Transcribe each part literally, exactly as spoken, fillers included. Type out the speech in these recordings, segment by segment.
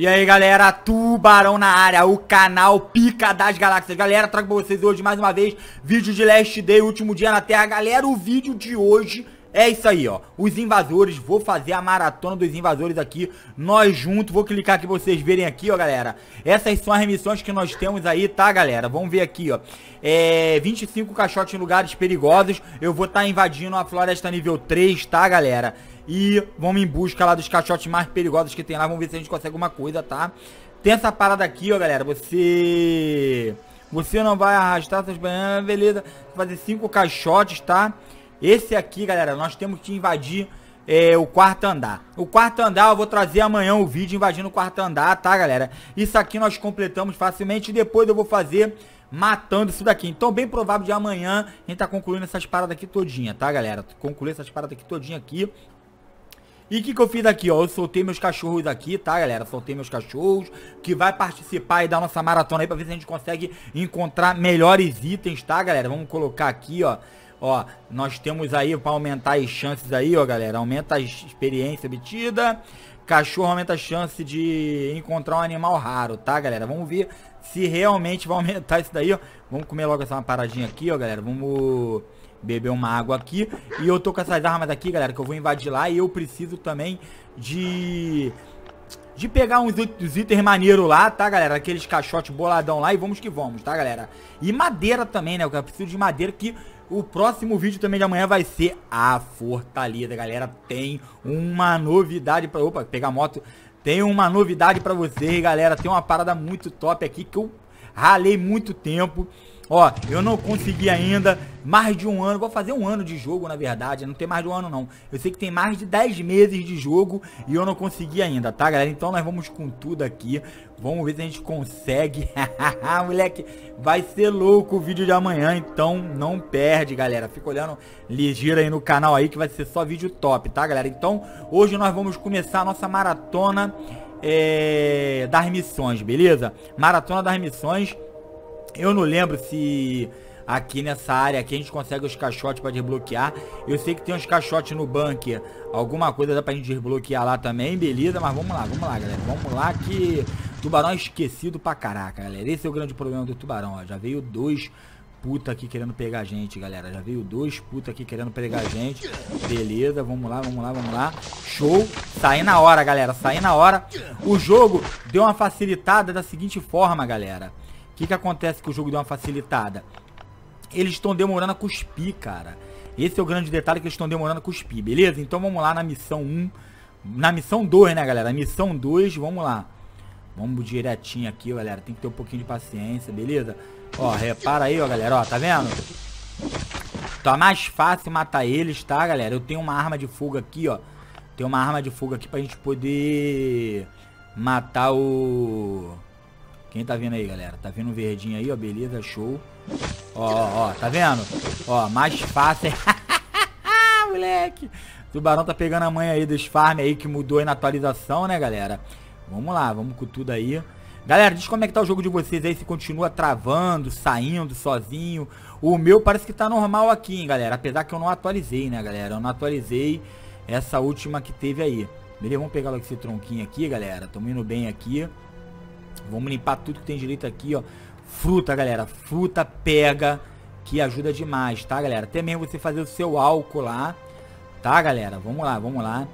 E aí galera, Tubarão na área, o canal Pica das Galáxias. Galera, trago pra vocês hoje mais uma vez vídeo de Last Day, último dia na Terra. Galera, o vídeo de hoje é isso aí, ó, os invasores. Vou fazer a maratona dos invasores aqui, nós juntos. Vou clicar aqui pra vocês verem aqui, ó, galera. Essas são as missões que nós temos aí, tá, galera? Vamos ver aqui, ó. É, vinte e cinco caixotes em lugares perigosos. Eu vou estar tá invadindo a floresta nível três, tá, galera? E vamos em busca lá dos caixotes mais perigosos que tem lá. Vamos ver se a gente consegue alguma coisa, tá? Tem essa parada aqui, ó, galera. Você... Você não vai arrastar essas bananas, beleza. Vou fazer cinco caixotes, tá? Esse aqui, galera, nós temos que invadir é, o quarto andar. O quarto andar eu vou trazer amanhã o vídeo invadindo o quarto andar, tá, galera? Isso aqui nós completamos facilmente e depois eu vou fazer matando isso daqui. Então, bem provável de amanhã a gente tá concluindo essas paradas aqui todinha, tá, galera? Concluir essas paradas aqui todinha aqui. E o que que eu fiz aqui, ó? Eu soltei meus cachorros aqui, tá, galera? Soltei meus cachorros, que vai participar aí da nossa maratona aí, pra ver se a gente consegue encontrar melhores itens, tá, galera? Vamos colocar aqui, ó. Ó, nós temos aí pra aumentar as chances aí, ó, galera. Aumenta a experiência obtida. Cachorro aumenta a chance de encontrar um animal raro, tá, galera? Vamos ver se realmente vai aumentar isso daí, ó. Vamos comer logo essa paradinha aqui, ó, galera. Vamos... beber uma água aqui. E eu tô com essas armas aqui, galera, que eu vou invadir lá. E eu preciso também de... De pegar uns, uns itens maneiros lá, tá, galera? Aqueles caixotes boladão lá. E vamos que vamos, tá, galera? E madeira também, né? Eu preciso de madeira, que o próximo vídeo também de amanhã vai ser a fortaleza, galera. Tem uma novidade pra... Opa, pegar a moto. Tem uma novidade pra vocês, galera. Tem uma parada muito top aqui que eu ralei muito tempo. Ó, eu não consegui ainda, mais de um ano, vou fazer um ano de jogo, na verdade, não tem mais de um ano não. Eu sei que tem mais de dez meses de jogo e eu não consegui ainda, tá, galera? Então nós vamos com tudo aqui, vamos ver se a gente consegue. Moleque, vai ser louco o vídeo de amanhã, então não perde, galera. Fica olhando ligeiro aí no canal aí que vai ser só vídeo top, tá, galera? Então, hoje nós vamos começar a nossa maratona é, das missões, beleza? Maratona das missões. Eu não lembro se aqui nessa área aqui a gente consegue os caixotes para desbloquear. Eu sei que tem uns caixotes no bunker. Alguma coisa dá pra gente desbloquear lá também, beleza? Mas vamos lá, vamos lá, galera. Vamos lá que tubarão é esquecido pra caraca, galera. Esse é o grande problema do tubarão, ó. Já veio dois puta aqui querendo pegar a gente, galera. Já veio dois puta aqui querendo pegar a gente. Beleza, vamos lá, vamos lá, vamos lá. Show. Saí na hora, galera. Saí na hora. O jogo deu uma facilitada da seguinte forma, galera. O que que acontece que o jogo deu uma facilitada? Eles estão demorando a cuspir, cara. Esse é o grande detalhe, que eles estão demorando a cuspir, beleza? Então vamos lá na missão um. Na missão dois, né, galera? Missão dois, vamos lá. Vamos direitinho aqui, galera. Tem que ter um pouquinho de paciência, beleza? Ó, repara aí, ó, galera. Ó, tá vendo? Tá mais fácil matar eles, tá, galera? Eu tenho uma arma de fogo aqui, ó. Tem uma arma de fogo aqui pra gente poder matar o... Quem tá vendo aí, galera? Tá vendo um verdinho aí, ó, beleza, show. Ó, ó, ó, tá vendo? Ó, mais fácil. Moleque. O tubarão tá pegando a manha aí dos farm aí, que mudou aí na atualização, né, galera? Vamos lá, vamos com tudo aí. Galera, diz como é que tá o jogo de vocês aí, se continua travando, saindo sozinho. O meu parece que tá normal aqui, hein, galera? Apesar que eu não atualizei, né, galera? Eu não atualizei essa última que teve aí. Beleza, vamos pegar logo esse tronquinho aqui, galera. Tamo indo bem aqui. Vamos limpar tudo que tem direito aqui, ó. Fruta, galera. Fruta pega, que ajuda demais, tá, galera? Até mesmo você fazer o seu álcool lá. Tá, galera? Vamos lá, vamos lá.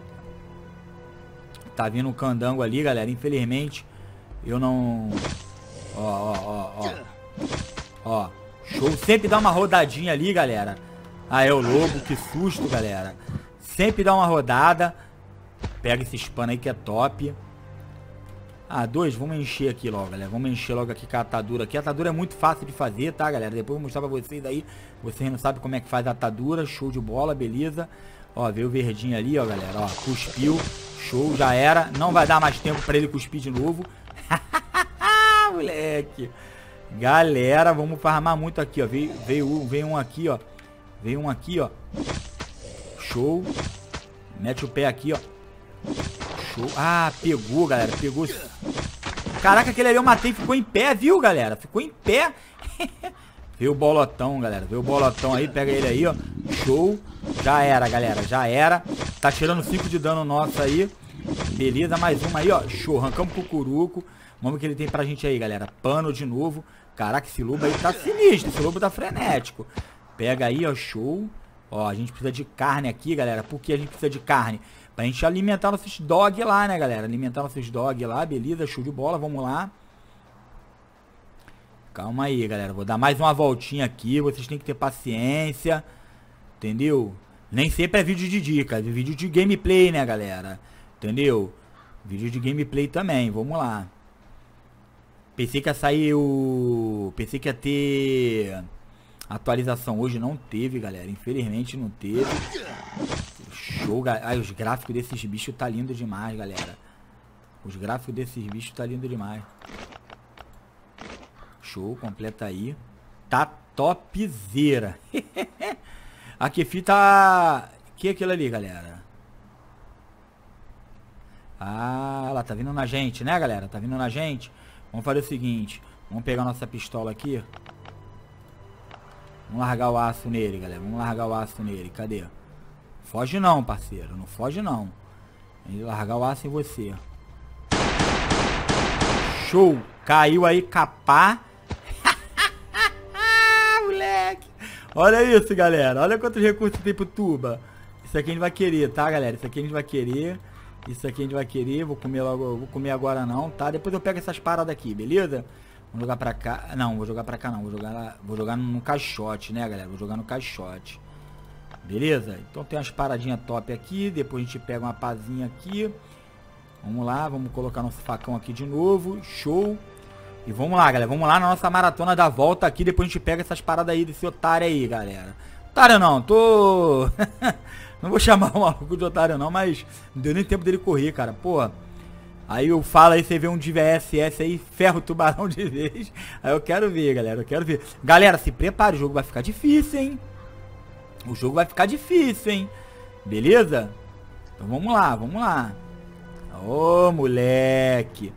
Tá vindo um candango ali, galera. Infelizmente, eu não... Ó, ó, ó, ó. Ó, show. Sempre dá uma rodadinha ali, galera. Ah, é o lobo. Que susto, galera. Sempre dá uma rodada. Pega esse spam aí que é top. Ah, dois, vamos encher aqui logo, galera. Vamos encher logo aqui com a atadura aqui. A atadura é muito fácil de fazer, tá, galera? Depois eu vou mostrar pra vocês aí. Vocês não sabem como é que faz a atadura. Show de bola, beleza. Ó, veio o verdinho ali, ó, galera. Ó, cuspiu. Show, já era. Não vai dar mais tempo pra ele cuspir de novo. Moleque. Galera, vamos farmar muito aqui, ó. Veio, veio, veio um aqui, ó. Veio um aqui, ó. Show. Mete o pé aqui, ó. Show. Ah, pegou, galera. Pegou. Caraca, aquele ali eu matei. Ficou em pé, viu, galera? Ficou em pé. Veio o bolotão, galera. Veio o bolotão aí. Pega ele aí, ó. Show. Já era, galera. Já era. Tá tirando cinco de dano nosso aí. Beleza, mais uma aí, ó. Show, arrancamos o cucuruco. Vamos ver o que ele tem pra gente aí, galera. Pano de novo. Caraca, esse lobo aí tá sinistro. Esse lobo tá frenético. Pega aí, ó, show. Ó, a gente precisa de carne aqui, galera. Por que a gente precisa de carne? Pra gente alimentar nossos dog lá, né, galera? Alimentar nossos dog lá, beleza, show de bola, vamos lá. Calma aí, galera. Vou dar mais uma voltinha aqui. Vocês têm que ter paciência. Entendeu? Nem sempre é vídeo de dica, é vídeo de gameplay, né, galera? Entendeu? Vídeo de gameplay também, vamos lá. Pensei que ia sair o... Pensei que ia ter... atualização hoje, não teve, galera. Infelizmente não teve. Show, galera. Ai, os gráficos desses bichos tá lindo demais, galera. Os gráficos desses bichos tá lindo demais. Show, completa aí. Tá topzera. A Kefi tá... Que é aquilo ali, galera? Ah, ela tá vindo na gente, né, galera? Tá vindo na gente. Vamos fazer o seguinte. Vamos pegar nossa pistola aqui. Vamos largar o aço nele, galera. Vamos largar o aço nele. Cadê? Foge não, parceiro. Não foge não. Vamos largar o aço em você. Show. Caiu aí, capá. Moleque. Olha isso, galera. Olha quantos recursos tem pro tuba. Isso aqui a gente vai querer, tá, galera? Isso aqui a gente vai querer. Isso aqui a gente vai querer. Vou comer logo. Vou comer agora não, tá? Depois eu pego essas paradas aqui, beleza? Vamos jogar pra cá. Não, vou jogar pra cá não. Vou jogar, vou jogar no caixote, né, galera? Vou jogar no caixote. Beleza? Então tem umas paradinhas top aqui. Depois a gente pega uma pazinha aqui. Vamos lá. Vamos colocar nosso facão aqui de novo. Show. E vamos lá, galera. Vamos lá na nossa maratona da volta aqui. Depois a gente pega essas paradas aí desse otário aí, galera. Otário não. Tô... Não vou chamar o maluco de otário não, mas não deu nem tempo dele correr, cara. Pô... Aí eu falo aí, você vê um de V S S aí, ferra o tubarão de vez. Aí eu quero ver, galera, eu quero ver. Galera, se prepare, o jogo vai ficar difícil, hein? O jogo vai ficar difícil, hein? Beleza? Então vamos lá, vamos lá. Ô, moleque.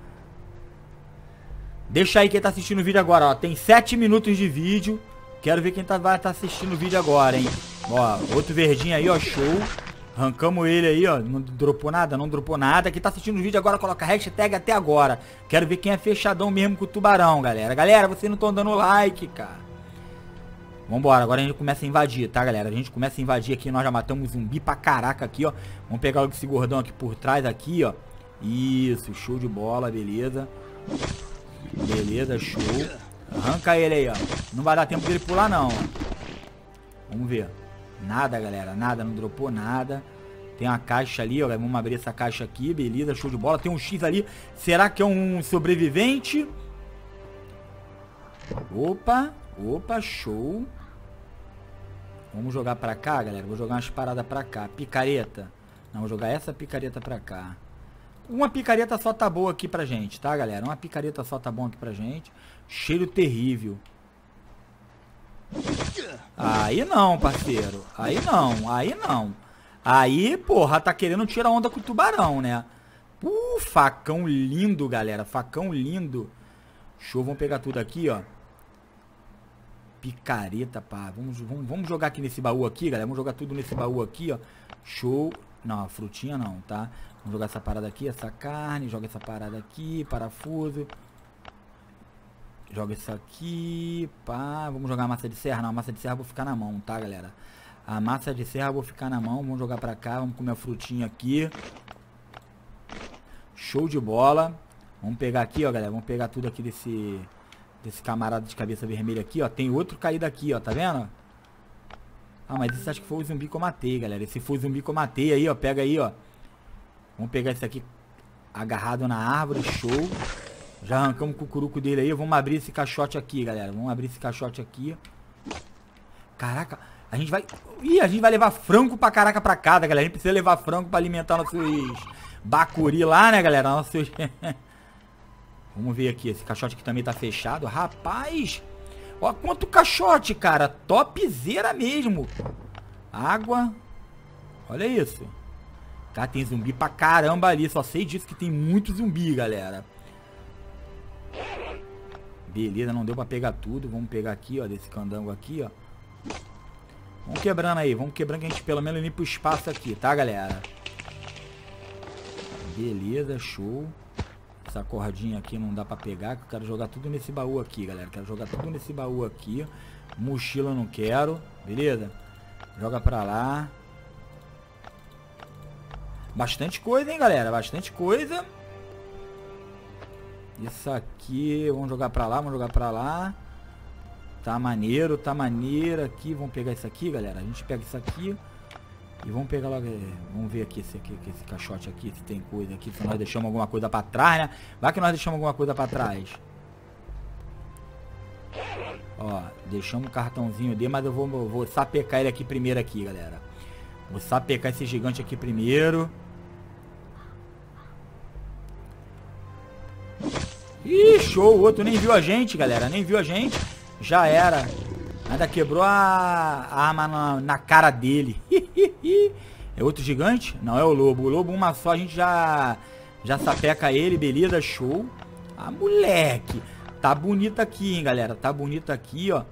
Deixa aí quem tá assistindo o vídeo agora, ó. Tem sete minutos de vídeo. Quero ver quem tá, vai estar tá assistindo o vídeo agora, hein? Ó, outro verdinho aí, ó, show. Arrancamos ele aí, ó. Não dropou nada, não dropou nada. Quem tá assistindo o vídeo agora, coloca hashtag até agora. Quero ver quem é fechadão mesmo com o tubarão, galera. Galera, vocês não estão dando like, cara. Vambora, agora a gente começa a invadir, tá, galera? A gente começa a invadir aqui. Nós já matamos zumbi pra caraca aqui, ó. Vamos pegar logo esse gordão aqui por trás, aqui, ó. Isso, show de bola, beleza. Beleza, show. Arranca ele aí, ó. Não vai dar tempo dele pular, não, ó. Vamos ver. Nada, galera, nada, não dropou nada. Tem uma caixa ali, ó, vamos abrir essa caixa aqui, beleza, show de bola. Tem um X ali, será que é um sobrevivente? Opa, opa, show. Vamos jogar pra cá, galera, vou jogar umas paradas pra cá. Picareta, não, vou jogar essa picareta pra cá. Uma picareta só tá boa aqui pra gente, tá, galera? Uma picareta só tá bom aqui pra gente. Cheiro terrível. Aí não, parceiro. Aí não, aí não. Aí, porra, tá querendo tirar onda com o tubarão, né? Uh, facão lindo, galera. Facão lindo. Show, vamos pegar tudo aqui, ó. Picareta, pá. Vamos, vamos, vamos jogar aqui nesse baú aqui, galera. Vamos jogar tudo nesse baú aqui, ó. Show. Não, a frutinha não, tá? Vamos jogar essa parada aqui, essa carne. Joga essa parada aqui, parafuso. Joga isso aqui, pá. Vamos jogar a massa de serra. Não, a massa de serra eu vou ficar na mão, tá, galera? A massa de serra eu vou ficar na mão. Vamos jogar pra cá, vamos comer a frutinha aqui. Show de bola. Vamos pegar aqui, ó, galera. Vamos pegar tudo aqui desse... Desse camarada de cabeça vermelha aqui, ó. Tem outro caído aqui, ó, tá vendo? Ah, mas esse acho que foi o zumbi que eu matei, galera. Esse foi o zumbi que eu matei aí, ó. Pega aí, ó. Vamos pegar esse aqui agarrado na árvore, show. Já arrancamos o cucuruco dele aí. Vamos abrir esse caixote aqui, galera. Vamos abrir esse caixote aqui. Caraca, a gente vai... Ih, a gente vai levar frango pra caraca pra casa, galera. A gente precisa levar frango pra alimentar nossos bacuri lá, né, galera? Nossos... Vamos ver aqui. Esse caixote aqui também tá fechado. Rapaz, ó quanto caixote, cara. Topzera mesmo. Água. Olha isso. Cara, tem zumbi pra caramba ali. Só sei disso que tem muito zumbi, galera. Beleza, não deu pra pegar tudo. Vamos pegar aqui, ó, desse candango aqui, ó. Vamos quebrando aí, vamos quebrando que a gente pelo menos limpa o espaço aqui, tá, galera? Beleza, show. Essa cordinha aqui não dá pra pegar, que eu quero jogar tudo nesse baú aqui, galera. Quero jogar tudo nesse baú aqui. Mochila eu não quero, beleza? Joga pra lá. Bastante coisa, hein, galera? Bastante coisa. Isso aqui, vamos jogar pra lá, vamos jogar pra lá. Tá maneiro, tá maneiro aqui. Vamos pegar isso aqui, galera. A gente pega isso aqui. E vamos pegar logo. Vamos ver aqui esse, aqui, esse caixote aqui, se tem coisa aqui. Se nós deixamos alguma coisa pra trás, né? Vai que nós deixamos alguma coisa pra trás. Ó, deixamos um cartãozinho dele, mas eu vou, vou sapecar ele aqui primeiro aqui, galera. Vou sapecar esse gigante aqui primeiro. Ih, show, o outro nem viu a gente, galera. Nem viu a gente. Já era. Ainda quebrou a, a arma na, na cara dele. É outro gigante? Não, é o lobo. O lobo, uma só, a gente já, já sapeca ele, beleza, show. Ah, moleque. Tá bonito aqui, hein, galera. Tá bonito aqui, ó.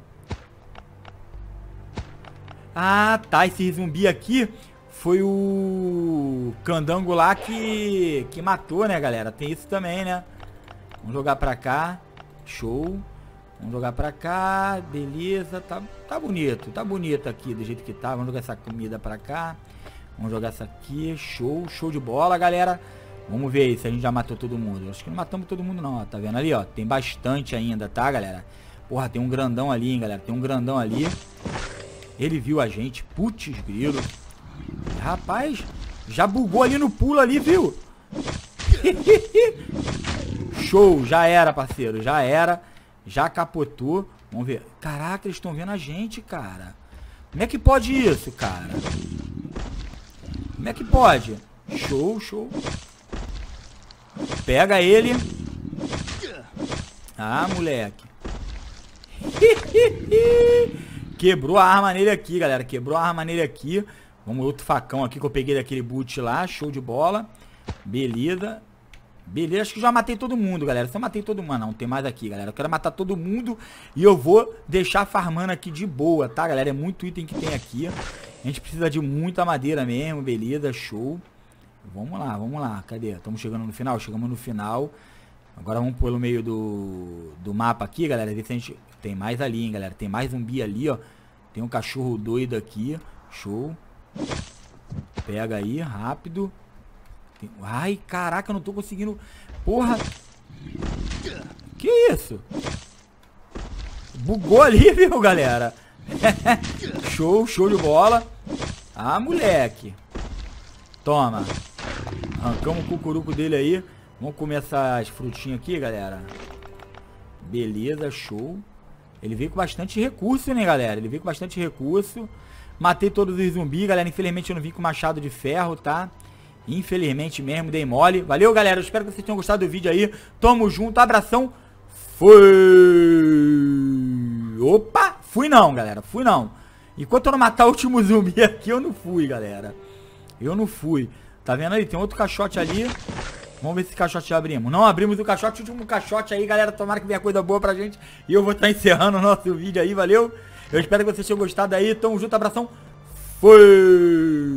Ah, tá. Esse zumbi aqui foi o candango lá que, que matou, né, galera? Tem isso também, né? Vamos jogar pra cá. Show. Vamos jogar pra cá. Beleza. Tá, tá bonito. Tá bonito aqui do jeito que tá. Vamos jogar essa comida pra cá. Vamos jogar essa aqui. Show. Show de bola, galera. Vamos ver aí se a gente já matou todo mundo. Acho que não matamos todo mundo não, ó. Tá vendo ali, ó? Tem bastante ainda, tá, galera? Porra, tem um grandão ali, hein, galera? Tem um grandão ali. Ele viu a gente. Putz, grilo. Rapaz, já bugou ali no pulo ali, viu? Show, já era, parceiro. Já era. Já capotou. Vamos ver. Caraca, eles estão vendo a gente, cara. Como é que pode isso, cara? Como é que pode? Show, show. Pega ele. Ah, moleque. Quebrou a arma nele aqui, galera. Quebrou a arma nele aqui. Vamos outro facão aqui que eu peguei daquele boot lá. Show de bola. Beleza. Beleza, acho que já matei todo mundo, galera. Só matei todo mundo. Não, tem mais aqui, galera. Eu quero matar todo mundo. E eu vou deixar farmando aqui de boa, tá, galera? É muito item que tem aqui. A gente precisa de muita madeira mesmo. Beleza, show. Vamos lá, vamos lá. Cadê? Estamos chegando no final? Chegamos no final. Agora vamos pelo meio do, do mapa aqui, galera. Ver se a gente... Tem mais ali, hein, galera. Tem mais zumbi ali, ó. Tem um cachorro doido aqui. Show. Pega aí, rápido. Tem... Ai, caraca, eu não tô conseguindo... Porra. Que isso? Bugou ali, viu, galera? Show, show de bola. Ah, moleque. Toma. Arrancamos o cucuruco dele aí. Vamos comer essas frutinhas aqui, galera. Beleza, show. Ele veio com bastante recurso, né, galera? Ele veio com bastante recurso. Matei todos os zumbis, galera. Infelizmente eu não vim com machado de ferro, tá? Infelizmente mesmo, dei mole. Valeu, galera. Eu espero que vocês tenham gostado do vídeo aí. Tamo junto, abração. Fui. Opa, fui não, galera. Fui não. Enquanto eu não matar o último zumbi aqui, eu não fui, galera. Eu não fui. Tá vendo aí? Tem outro caixote ali. Vamos ver se esse caixote já abrimos. Não abrimos o caixote. O último caixote aí, galera. Tomara que venha coisa boa pra gente. E eu vou estar encerrando o nosso vídeo aí. Valeu. Eu espero que vocês tenham gostado aí. Tamo junto. Abração. Fui.